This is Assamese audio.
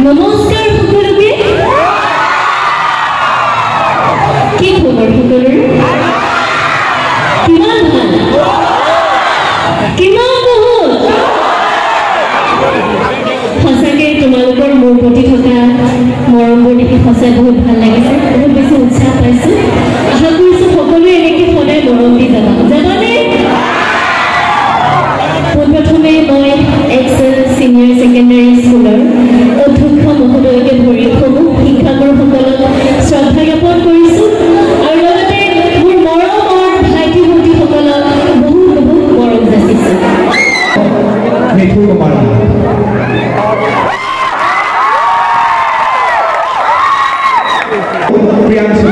নমস্কাৰ সকলোকে কি খবৰ সকলোৰ কিমান ভাল কিমান বহুত সঁচাকে তোমালোকৰ মোৰ প্ৰতি থকা মৰমবোৰ দেখি সঁচাই বহুত ভাল লাগিছে বহুত বেছি উৎসাহ পাইছোঁ আশা কৰিছোঁ সকলোৱে এনেকৈ সদায় মৰম দি যাবানে পোনপ্ৰথমে মই এক্সেল ছিনিয়ৰ ছেকেণ্ডাৰী স্কুলৰ অধ্যক্ষ মহোদয়কে ধৰি সমূহ শিক্ষাগুৰুসকলক শ্ৰদ্ধা জ্ঞাপন কৰিছোঁ আৰু লগতে মোৰ মৰমৰ ভাইটি ভণ্টিসকলক বহুত বহুত মৰম যাচিছোঁ মিঠু কুমাৰ প্ৰিয়াংশু